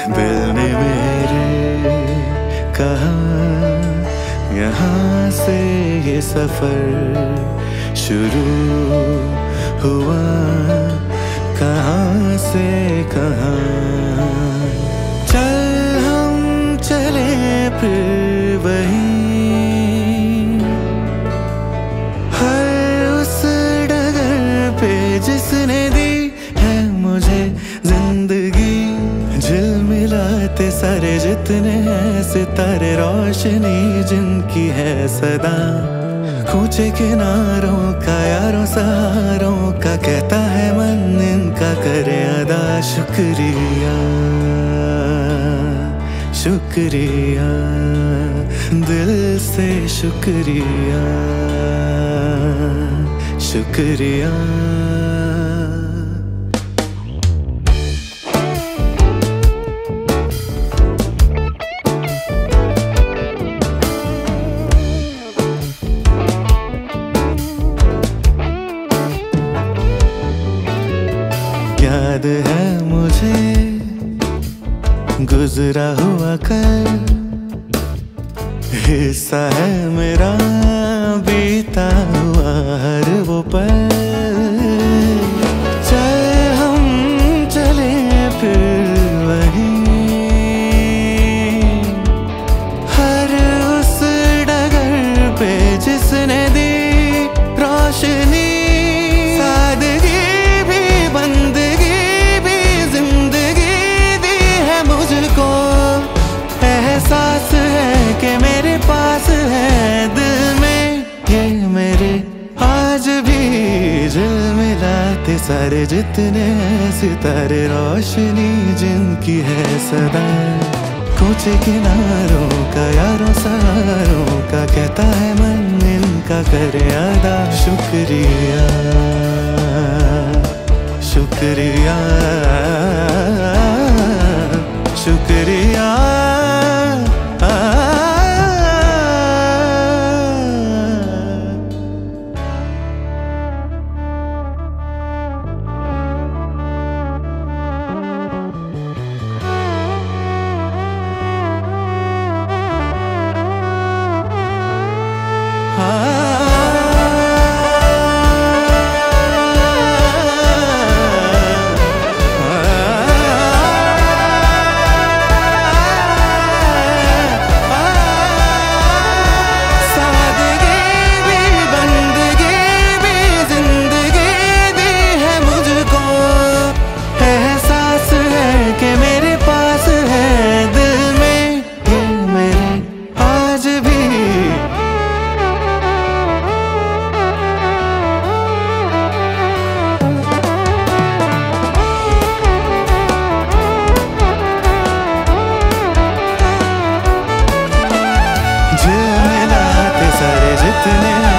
दिल ने मेरे कहा यहाँ से ये सफर शुरू हुआ, कहाँ से कहाँ। चल हम चले फिर वहीं, हर उस डगर पे जिसने दी है मुझे जिंदगी। झिलमिलाते सारे जितने हैं सितारे, रोशनी जिनकी है सदा। कूचे किनारों का यारों सहारों का कहता है मन, इनका करे अदा। शुक्रिया शुक्रिया दिल से शुक्रिया शुक्रिया। याद है मुझे गुजरा हुआ कल, हिस्सा है मेरा बीता हुआ हर वो पल। चल हम चले फिर वहीं, हर उस डगर पे जिसने दी रोशनी। एहसास है कि मेरे पास है दिल में ये मेरे आज भी झिलमिलाते सारे जितने हैं सितारे, रोशनी जिनकी है सदा। कुछ किनारों का यारों सहारों का कहता है मन, इनका करे अदा। शुक्रिया शुक्रिया शुक्रिया। झिलमिलाते सारे जितने